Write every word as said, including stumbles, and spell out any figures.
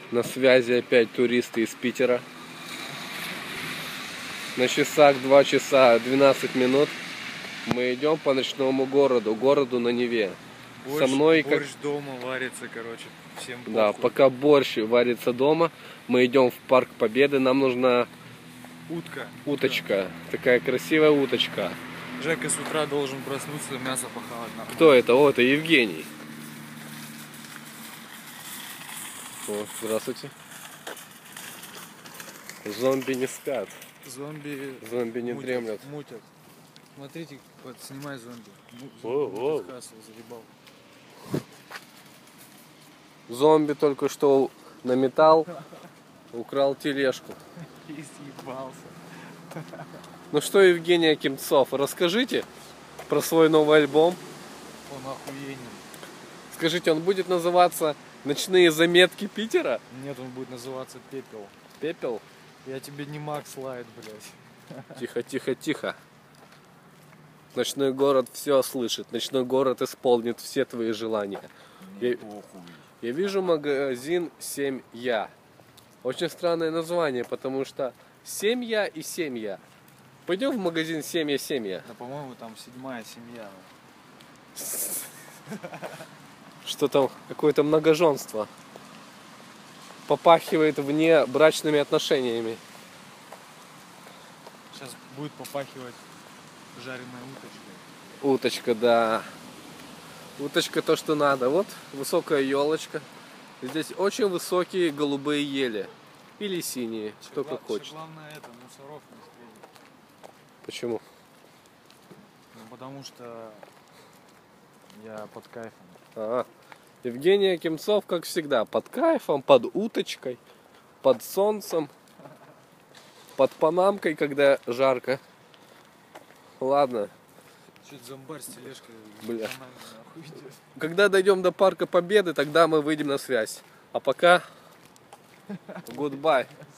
На связи опять туристы из Питера. На часах два часа двенадцать минут. Мы идем по ночному городу, городу на Неве. Борщ, Со мной борщ как... дома варится, короче, всем похуй. Да, пока борщ варится дома, мы идем в Парк Победы. Нам нужна утка. Уточка. Да. Такая красивая уточка. Жека с утра должен проснуться, мясо похавать. Нормально. Кто это? О, это Евгений. О, здравствуйте. Зомби не спят. Зомби, Зомби не мутят, дремлят. Мутят. Смотрите, вот снимай зомби. О, зомби кассу заебал. Зомби только что наметал, украл тележку. И съебался. Ну что, Евгений Акимцов, расскажите про свой новый альбом. Он охуенен. Скажите, он будет называться «Ночные заметки Питера»? Нет, он будет называться «Пепел». Пепел? Я тебе не Макс Лайт, блядь. Тихо, тихо, тихо. Ночной город все слышит. Ночной город исполнит все твои желания. Я, я вижу магазин «Семья». Очень странное название, потому что семья и семья. Пойдем в магазин «Семья, семья». Да, по-моему, там седьмая семья. Что там, какое-то многоженство. Попахивает вне брачными отношениями. Сейчас будет попахивать жареной уточкой. Уточка, да. Уточка то, что надо. Вот высокая елочка. Здесь очень высокие голубые ели. Или синие, кто как хочет. Главное это, мусоров не встретить. Почему? Ну, потому что я под кайфом. А, Евгений Акимцов, как всегда, под кайфом, под уточкой, под солнцем, под панамкой, когда жарко. Ладно. Чуть зомбарь с тележкой. Бля. Когда дойдем до Парка Победы, тогда мы выйдем на связь. А пока, goodbye.